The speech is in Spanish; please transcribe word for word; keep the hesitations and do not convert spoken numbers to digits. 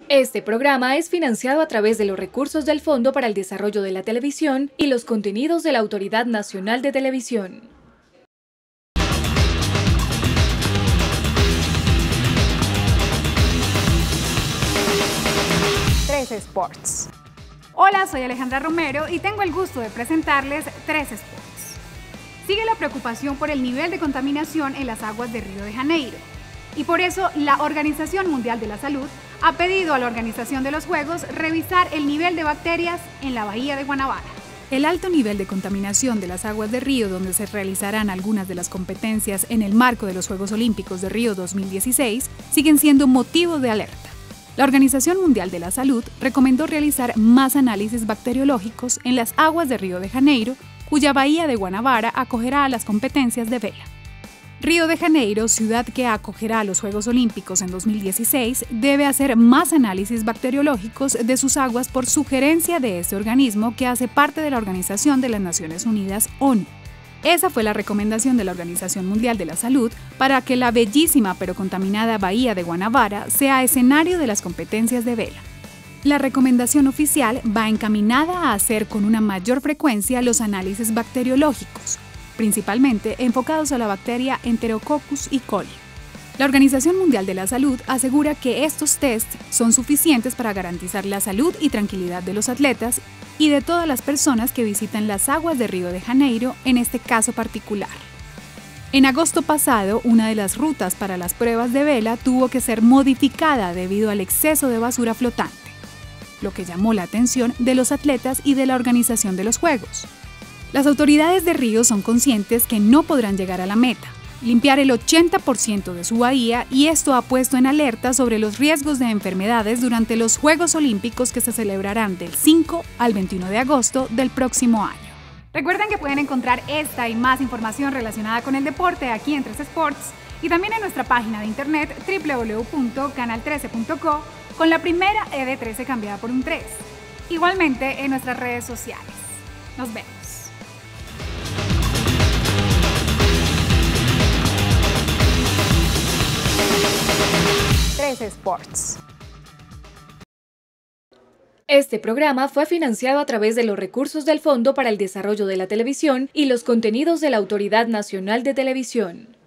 Este programa es financiado a través de los recursos del Fondo para el Desarrollo de la Televisión y los contenidos de la Autoridad Nacional de Televisión. tres Sports. Hola, soy Alejandra Romero y tengo el gusto de presentarles tres Sports. Sigue la preocupación por el nivel de contaminación en las aguas de Río de Janeiro. Y por eso la Organización Mundial de la Salud ha pedido a la organización de los Juegos revisar el nivel de bacterias en la bahía de Guanabara. El alto nivel de contaminación de las aguas de Río, donde se realizarán algunas de las competencias en el marco de los Juegos Olímpicos de Río dos mil dieciséis, siguen siendo motivo de alerta. La Organización Mundial de la Salud recomendó realizar más análisis bacteriológicos en las aguas de Río de Janeiro, cuya bahía de Guanabara acogerá a las competencias de vela. Río de Janeiro, ciudad que acogerá a los Juegos Olímpicos en dos mil dieciséis, debe hacer más análisis bacteriológicos de sus aguas por sugerencia de este organismo que hace parte de la Organización de las Naciones Unidas, ONU. Esa fue la recomendación de la Organización Mundial de la Salud para que la bellísima pero contaminada bahía de Guanabara sea escenario de las competencias de vela. La recomendación oficial va encaminada a hacer con una mayor frecuencia los análisis bacteriológicos, principalmente enfocados a la bacteria Enterococcus E. coli. La Organización Mundial de la Salud asegura que estos tests son suficientes para garantizar la salud y tranquilidad de los atletas y de todas las personas que visitan las aguas de Río de Janeiro en este caso particular. En agosto pasado, una de las rutas para las pruebas de vela tuvo que ser modificada debido al exceso de basura flotante, lo que llamó la atención de los atletas y de la organización de los Juegos. Las autoridades de Río son conscientes que no podrán llegar a la meta, limpiar el ochenta por ciento de su bahía, y esto ha puesto en alerta sobre los riesgos de enfermedades durante los Juegos Olímpicos que se celebrarán del cinco al veintiuno de agosto del próximo año. Recuerden que pueden encontrar esta y más información relacionada con el deporte aquí en tres Sports y también en nuestra página de internet doble u doble u doble u punto canal trece punto co con la primera E de trece cambiada por un tres. Igualmente en nuestras redes sociales. Nos vemos. tres Sports. Este programa fue financiado a través de los recursos del Fondo para el Desarrollo de la Televisión y los contenidos de la Autoridad Nacional de Televisión.